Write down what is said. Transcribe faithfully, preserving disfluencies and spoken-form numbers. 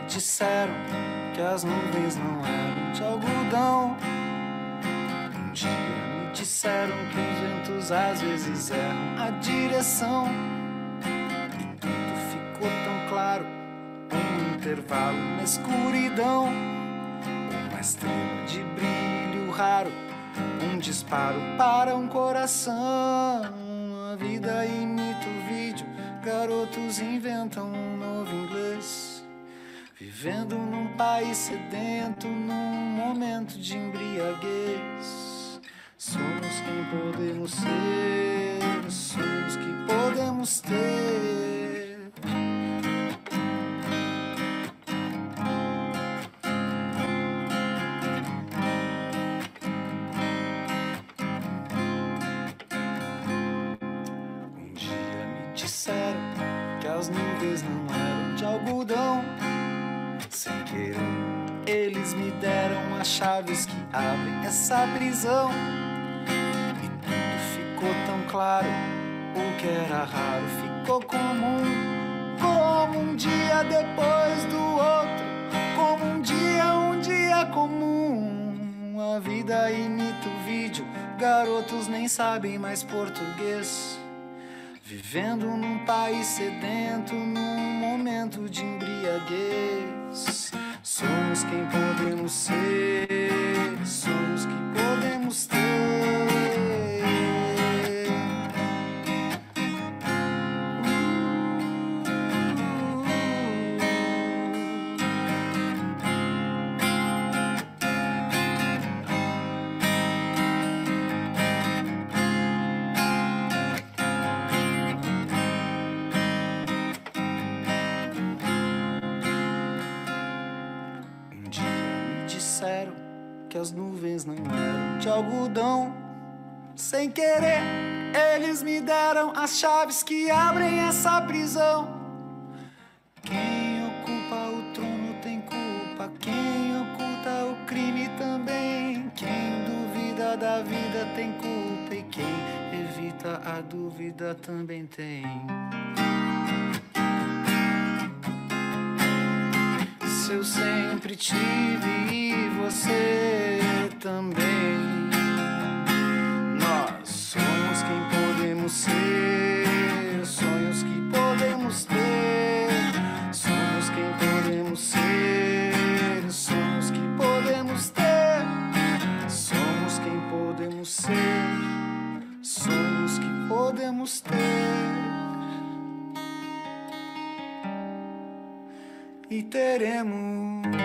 disseram que as nuvens não eram de algodão. Um dia me disseram que os ventos às vezes erram a direção. E tudo ficou tão claro, um intervalo na escuridão, uma estrela de brilho raro, um disparo para um coração. A vida imita o vídeo, garotos inventam um novo inglês, vivendo num país sedento, num momento de embriaguez. Somos quem podemos ser, somos que podemos ter. Um dia me disseram que as nuvens não eram de algodão. Sem querer, eles me deram as chaves que abrem essa prisão. E tudo ficou tão claro, o que era raro ficou comum. Como um dia depois do outro, como um dia, um dia comum. A vida imita o vídeo, garotos nem sabem mais português, vivendo num país sedento, num momento de embriaguez. Somos quem podemos ser, somos que podemos ter. Disseram que as nuvens não eram de algodão. Sem querer, eles me deram as chaves que abrem essa prisão. Quem ocupa o trono tem culpa, quem oculta o crime também. Quem duvida da vida tem culpa, e quem evita a dúvida também tem. Se eu sempre tive e você também, nós somos quem podemos ser, sonhos que podemos ter. Somos quem podemos ser, sonhos que podemos ter. Somos quem podemos ser, sonhos que podemos ter. E teremos